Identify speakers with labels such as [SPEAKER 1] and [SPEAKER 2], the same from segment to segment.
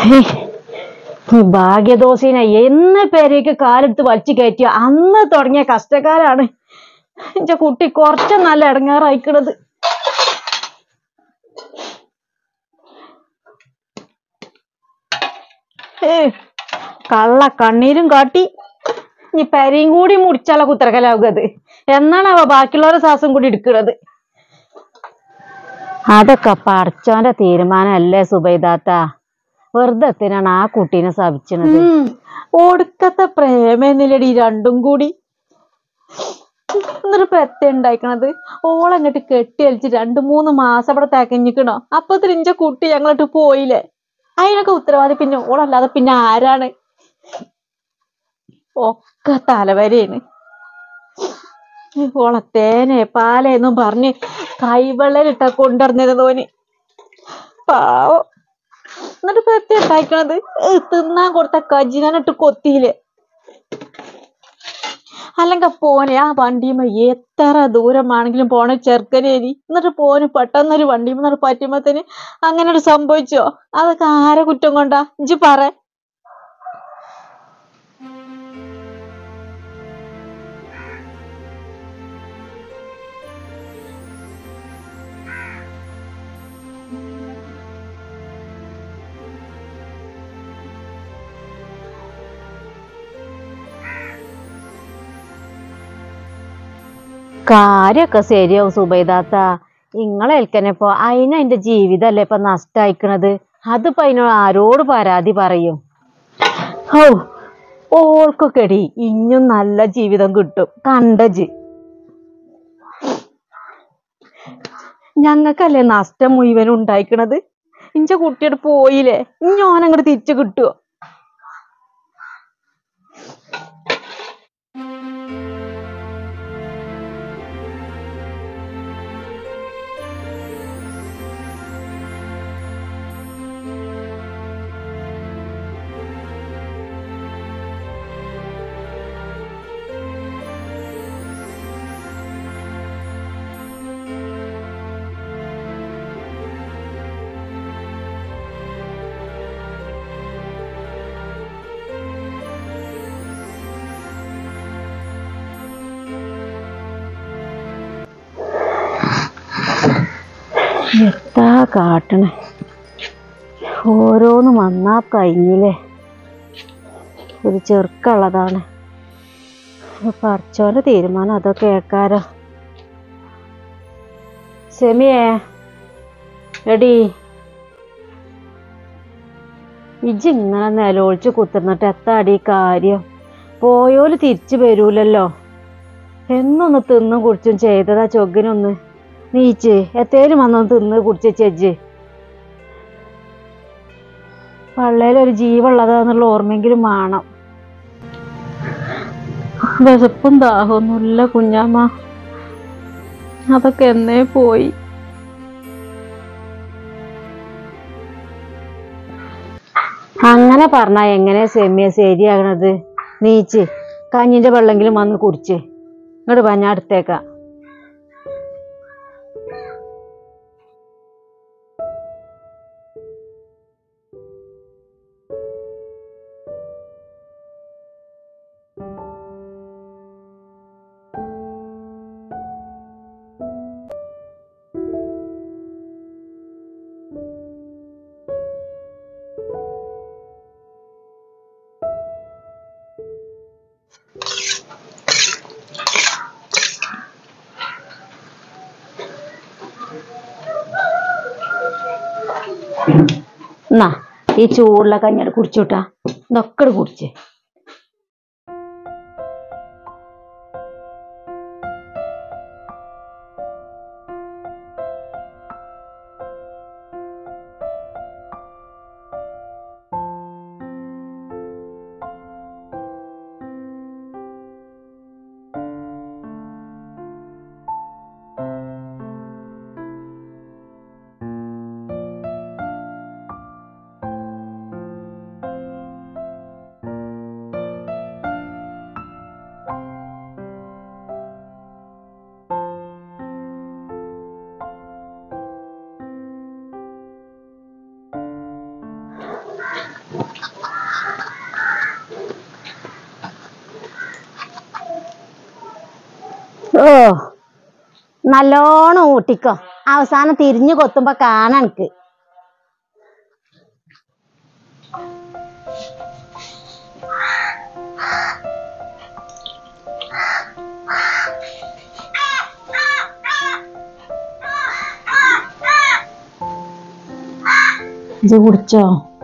[SPEAKER 1] ഭാഗ്യദോഷിനെ എന്ന് പേരേക്ക് കാലെടുത്ത് വലിച്ചു കയറ്റിയ അന്ന് തുടങ്ങിയ കഷ്ടക്കാരാണ് എന്റെ കുട്ടി കുറച്ച് നല്ല ഇടങ്ങാറായിക്കണത്. കള്ള കണ്ണീരും കാട്ടി ഇനി പെരയും കൂടി മുടിച്ചാല കുത്തരക്കലാവുക. എന്നാണ് അവ ബാക്കിയുള്ളവരുടെ ശ്വാസം കൂടി എടുക്കുന്നത്. അതൊക്കെ പടച്ചോന്റെ തീരുമാനമല്ലേ സുബൈദാത്ത. വെറുതെ എത്തിനാണ് ആ കുട്ടീനെ ശപിച്ചത്. ഒടുക്കത്തെ പ്രേമെന്നില്ലടി രണ്ടും കൂടി. എന്നിട്ടിപ്പ എത്ത ഉണ്ടായിക്കണത്. ഓളങ്ങട്ട് കെട്ടി അലിച്ച് 2-3 മാസം അവിടെ തകഞ്ഞിക്കണോ. അപ്പത്തിന് ഇഞ്ച കുട്ടി ഞങ്ങളിട്ട് പോയില്ലേ. അതിനൊക്കെ ഉത്തരവാദി പിന്നെ ഓളല്ലാതെ പിന്നെ ആരാണ്? ഒക്കെ തലവരെയാണ്. ഓളത്തേനെ പാലേന്നും പറഞ്ഞ് കൈവെള്ളലിട്ട കൊണ്ടുവന്നിരുന്നോന് പാവം. എന്നിട്ട് ഇപ്പൊ എത്തി ഉണ്ടായിക്കണത്. തിന്നാൻ കൊടുത്ത കജിനാനിട്ട് കൊത്തിയില്ലേ. അല്ലെങ്കിൽ പോനെ ആ വണ്ടിയുമ്പോ എത്ര ദൂരമാണെങ്കിലും പോണ ചെറുക്കനേരി. എന്നിട്ട് പോന് പെട്ടെന്നൊരു വണ്ടിയുമ്പോ പറ്റുമ്പത്തിന് അങ്ങനെ ഒരു സംഭവിച്ചോ? അതൊക്കെ ആരെ കുറ്റം കൊണ്ടാ ഇജ്ജ് പറ. കാര്യൊക്കെ ശരിയാവും സുബൈദാത്ത. ഇങ്ങളേൽക്കനെപ്പോ അതിന്റെ ജീവിതല്ലേ ഇപ്പൊ നഷ്ടായിക്കണത്. അതിപ്പോ അതിനോട് ആരോട് പരാതി പറയും? ഓൾക്കൊക്കെടി ഇനിയും നല്ല ജീവിതം കിട്ടും കണ്ടജ്. ഞങ്ങൾക്കല്ലേ നഷ്ടം മുഴുവനും ഉണ്ടായിക്കണത്. ഇഞ്ച കുട്ടിയോട് പോയില്ലേ. ഇനി ഓനങ്ങോട്ട് തിരിച്ചു കിട്ടുവോ? എത്താ കാട്ടണേ. ഓരോന്ന് വന്നാ കഴിഞ്ഞില്ലേ. ഒരു ചെറുക്കുള്ളതാണ്. പറിച്ചോന്റെ തീരുമാനം അതൊക്കെ കേൾക്കാരോ. സെമിയേ എടി ഇജ്ജ് ഇങ്ങനെ നിലൊളിച്ച് കുത്തിർന്നിട്ട് എത്താടി കാര്യം? പോയോല് തിരിച്ചു വരൂലല്ലോ. എന്നൊന്ന് തിന്നും കുടിച്ചും ചെയ്തതാ ചൊഗ്ഗിനൊന്ന് നീച്ച് എത്തേലും വന്നൊന്ന് തിന്ന് കുടിച്ച് ചെജ്ജ്. പള്ളേലൊരു ജീവുള്ളതാന്നുള്ള ഓർമ്മയെങ്കിലും വേണം. വിശപ്പും ദാഹമൊന്നുമില്ല കുഞ്ഞാമ്മ. അതൊക്കെ എന്നേ പോയി. അങ്ങനെ പറഞ്ഞാ എങ്ങനെ സെമിയ ശരിയാകണത്? നീച്ച് കഞ്ഞിന്റെ വെള്ളെങ്കിലും വന്ന് കുടിച്ച് ഇങ്ങോട്ട് പറഞ്ഞ അടുത്തേക്കാം. എന്നാ ഈ ചൂടുള്ള കഞ്ഞിയുടെ കുടിച്ചോട്ടാ. ഇതൊക്കെ കുടിച്ചേ. നല്ലോണം ഊട്ടിക്കോ, അവസാനം തിരിഞ്ഞു കൊത്തുമ്പോ കാണാനക്ക്. ഇത് കുടിച്ചോ?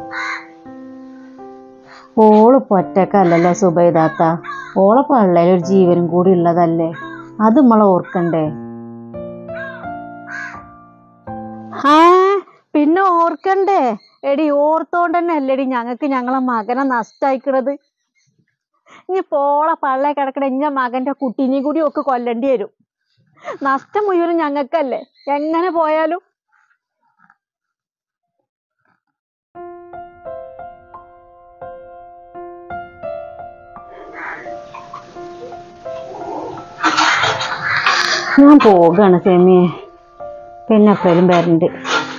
[SPEAKER 1] ഓള് പൊറ്റക്കല്ലല്ലോ സുബൈദാത്ത, ഓളെ പള്ളയിലൊരു ജീവനും കൂടി ഉള്ളതല്ലേ, അത് നമ്മളെ ഓർക്കണ്ടേ? പിന്നെ ഓർക്കണ്ടേ എടി, ഓർത്തോണ്ട് തന്നെ അല്ലേടി ഞങ്ങക്ക് ഞങ്ങളെ മകനെ നഷ്ടായിക്കണത്. ഇനി പോളെ പള്ളേ കിടക്കണ ഇഞ്ഞ മകന്റെ കുട്ടീനെയും കൂടി ഒക്കെ കൊല്ലേണ്ടി വരും. നഷ്ടം മുഴുവനും ഞങ്ങൾക്കല്ലേ എങ്ങനെ പോയാലും. ഞാൻ പോകാണ് സെമിയെ, പിന്നെ എപ്പോഴും വരണ്ട്.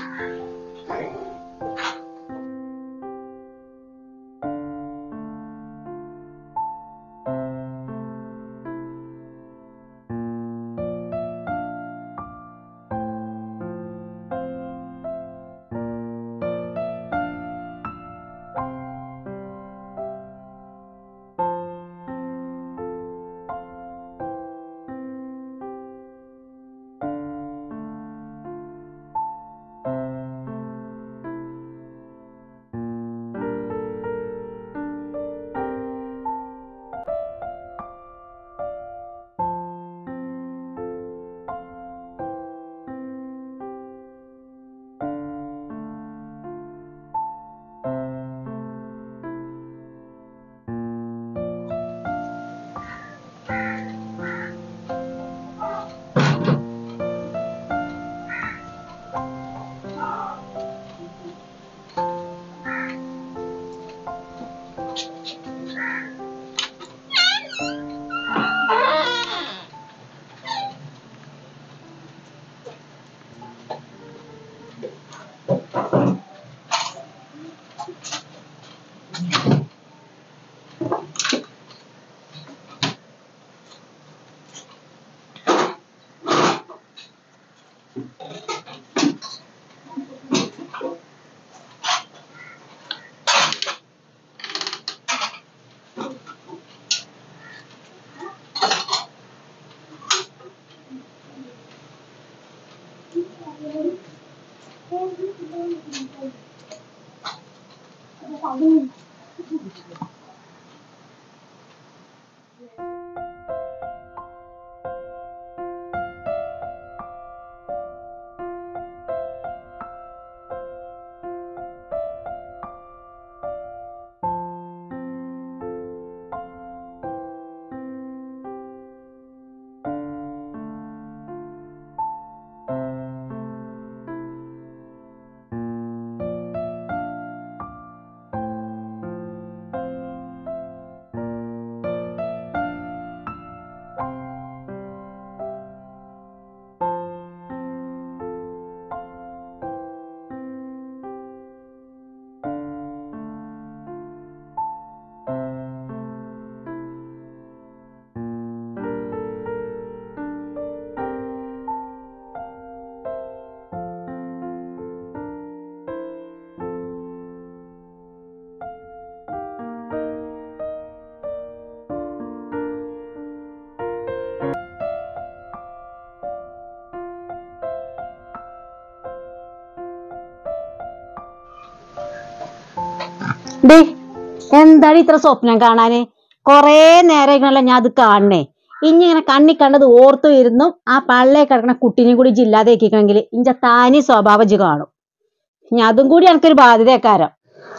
[SPEAKER 1] ഡേ, എന്താണ് ഇത്ര സ്വപ്നം കാണാന്? കൊറേ നേരമായിക്കണല്ലോ ഞാൻ അത് കാണണേ. ഇനി ഇങ്ങനെ കണ്ണി കണ്ടത് ഓർത്തു ഇരുന്നും ആ പള്ളേ കിടക്കണ കുട്ടീനെയും കൂടി ജില്ലാതേക്കണമെങ്കിൽ ഇഞ്ച താനി സ്വഭാവം ജി കാണും. ഇനി അതും കൂടി എനിക്കൊരു ബാധ്യതക്കാരം.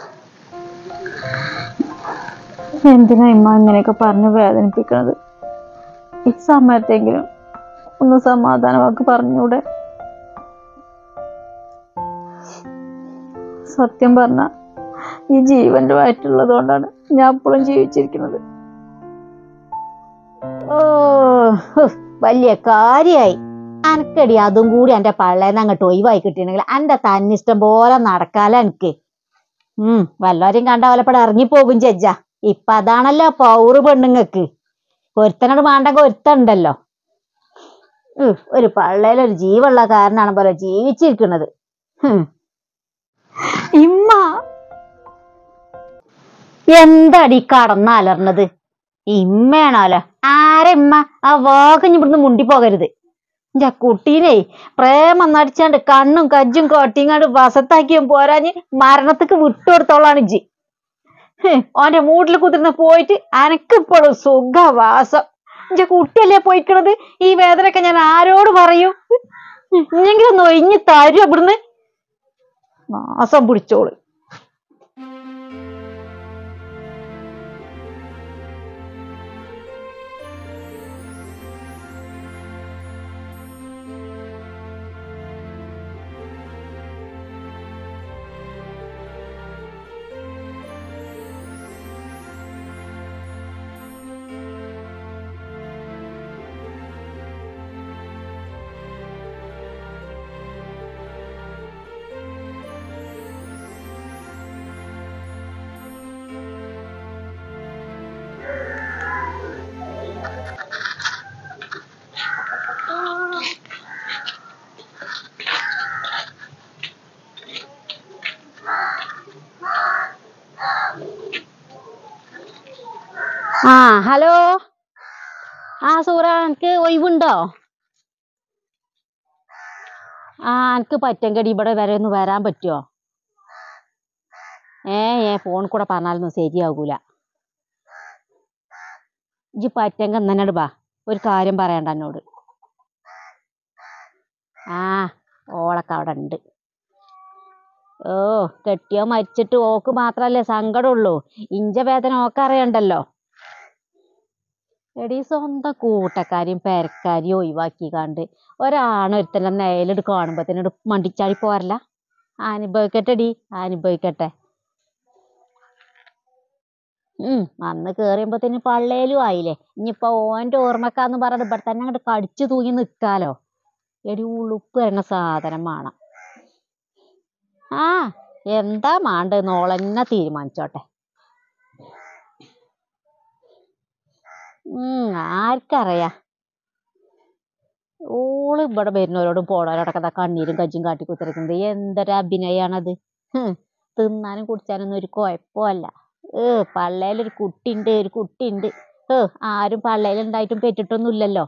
[SPEAKER 1] എന്തിനാ ഇമ്മ ഇങ്ങനെയൊക്കെ പറഞ്ഞ് വേദനിപ്പിക്കണത്? ഈ സമയത്തെങ്കിലും ഒന്ന് സമാധാനമാക്കി പറഞ്ഞൂടെ? സത്യം പറഞ്ഞ ഈ ജീവന്റെ വയറ്റുള്ളത് കൊണ്ടാണ് ഞാൻ എപ്പോഴും ജീവിച്ചിരിക്കുന്നത്. ഓ, വലിയ കാര്യായി. അനക്കടി അതും കൂടി എന്റെ പള്ളേന്ന് അങ്ങോട്ട് ഒഴിവായി കിട്ടിയിട്ടുണ്ടെങ്കിൽ എന്റെ തന്നിഷ്ടം പോലെ നടക്കാല എനിക്ക്. വല്ലവരും കണ്ട പോലെപ്പെടെ ഇറങ്ങിപ്പോകും ചെജ്ജ. ഇപ്പൊ അതാണല്ലോ പൗറ് പെണ്ണുങ്ങക്ക്. ഒരുത്തനോട് വേണ്ടെങ്കിൽ ഒരുത്തണ്ടല്ലോ. ഒരു പള്ളയിലൊരു ജീവുള്ള കാരനാണ് പോലെ ജീവിച്ചിരിക്കുന്നത്. ഇമ്മ എന്താടി കടന്നലർന്നത്? ഇമ്മയാണോലോ? ആരെമ്മ? ആ വാഗഞ്ഞ് ഇവിടുന്ന് മുണ്ടിപ്പോകരുത്. എന്റെ കുട്ടീനെ പ്രേമം നടിച്ചാണ്ട് കണ്ണും കജ്ജും കൊട്ടിങ്ങാണ്ട് വസത്താക്കിയും പോരാഞ്ഞ് മരണത്തിക്ക് വിട്ടുകൊടുത്തോളാണ് ഇജ്ജി. ഓന്റെ മൂട്ടിൽ കുതിർന്ന് പോയിട്ട് അനക്കിപ്പോഴും സുഖവാസം. എന്റെ കുട്ടിയല്ലേ പോയിക്കണത്. ഈ വേദനയൊക്കെ ഞാൻ ആരോട് പറയും? ഇഞ്ഞെങ്കിലും ഒന്ന് ഒഴിഞ്ഞ് തരും ഇവിടുന്ന്. മാസം പിടിച്ചോള്. ഹലോ. സൂറ, എനിക്ക് ഒഴിവുണ്ടോ? എനിക്ക് പറ്റെങ്കടി ഇവിടെ വരെ ഒന്ന് വരാൻ പറ്റുമോ? ഫോണിൽ കൂടെ പറഞ്ഞാലൊന്നും ശരിയാകൂല. ഇജ്ജ് പറ്റെങ്ക എന്നോട് ബാ, ഒരു കാര്യം പറയണ്ട എന്നോട്. ഓളൊക്കെ അവിടെ ഉണ്ട്. കെട്ടിയോ മരിച്ചിട്ട് ഓക്ക് മാത്രല്ലേ സങ്കടമുള്ളൂ. ഇഞ്ച വേദന ഓക്ക് അറിയണ്ടല്ലോ. എടീ, സ്വന്തം കൂട്ടക്കാരെയും പെരക്കാരെയും ഒഴിവാക്കിക്കാണ്ട് ഒരാണൊരുത്തൻ്റെ നേലെട് കാണുമ്പോഴത്തേനോട് മണ്ടിച്ചാടി പോരല്ല. അനുഭവിക്കട്ടെടി, അനുഭവിക്കട്ടെ. വന്ന് കേറിയുമ്പോഴത്തേന് പള്ളേലും ആയില്ലേ. ഇനിയിപ്പോ ഓൻ്റെ ഓർമ്മക്കാന്ന് പറഞ്ഞിട്ട് ഇവിടെ തന്നെ അങ്ങോട്ട് കടിച്ചു തൂങ്ങി നിൽക്കാലോ. എടി, ഉളുപ്പ് എന്ന സാധനം വേണം. എന്താ മാണ്ടെന്ന് ഓളെന്നെ തീരുമാനിച്ചോട്ടെ. ആർക്കറിയാ. ഓള് ഇവിടെ വരുന്നവരോടും പോണവരോടൊക്കെ കണ്ണീരും കജ്ജും കാട്ടി കുത്തിരിക്കുന്നത് എന്തൊരു അഭിനയാണത്. തിന്നാനും കുടിച്ചാനൊന്നും ഒരു കുഴപ്പമല്ല. പള്ളയിലൊരു കുട്ടിയുണ്ട്, ഒരു കുട്ടിയുണ്ട്. ആരും പള്ളയിലുണ്ടായിട്ടും പെറ്റിട്ടൊന്നും ഇല്ലല്ലോ.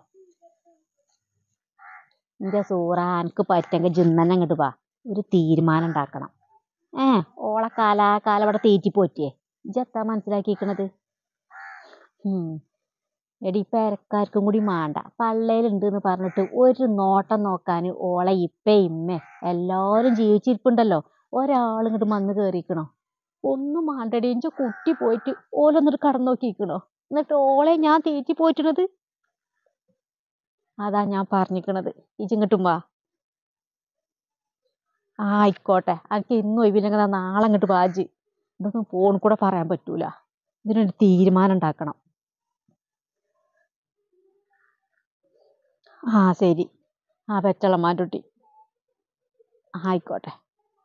[SPEAKER 1] എന്റെ സൂറ, എനിക്ക് പറ്റെങ്കിൽ ജിന്നന്നെ അങ്ങോട്ട് വാ, ഒരു തീരുമാനം ഉണ്ടാക്കണം. ഓളെ കാലാകാലം ഇവിടെ തീറ്റിപ്പോറ്റിയേ. ഇജ്ജെത്താ മനസ്സിലാക്കിയിരിക്കണത്? എടി, പെരക്കാർക്കും കൂടി മാണ്ട. പള്ളയിലുണ്ട് എന്ന് പറഞ്ഞിട്ട് ഒരു നോട്ടം നോക്കാൻ ഓളെ ഇപ്പേ ഇമ്മേ എല്ലാവരും ജീവിച്ചിരിപ്പുണ്ടല്ലോ. ഒരാളിങ്ങോട്ട് വന്ന് കയറിക്കണോ? ഒന്നും മാണ്ടടി. എൻ്റെ കുട്ടി പോയിട്ട് ഓലൊന്നിട്ട് കടന്നു നോക്കിയിരിക്കണോ? എന്നിട്ട് ഓളെ ഞാൻ തീറ്റി പോയിട്ടുള്ളത്. അതാ ഞാൻ പറഞ്ഞിരിക്കണത്. ഇജിങ്ങോട്ടും വാ. ആയിക്കോട്ടെ, എനിക്ക് ഇന്നും ഒഴിവില്ലെങ്കിൽ നാളെ അങ്ങോട്ട് വാജി. ഇതൊന്നും ഫോൺ കൂടെ പറയാൻ പറ്റൂല. ഇതിനൊരു തീരുമാനം ഉണ്ടാക്കണം. ശരി. പെറ്റളമാൻ്റെ കുട്ടി. ആയിക്കോട്ടെ.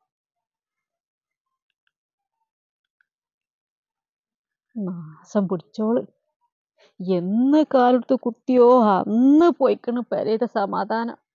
[SPEAKER 1] മാസം പിടിച്ചോള്. എന്ന് കാലെടുത്ത് കുത്തിയോ അന്ന് പോയിക്കണ് പെരയുടെ സമാധാനം.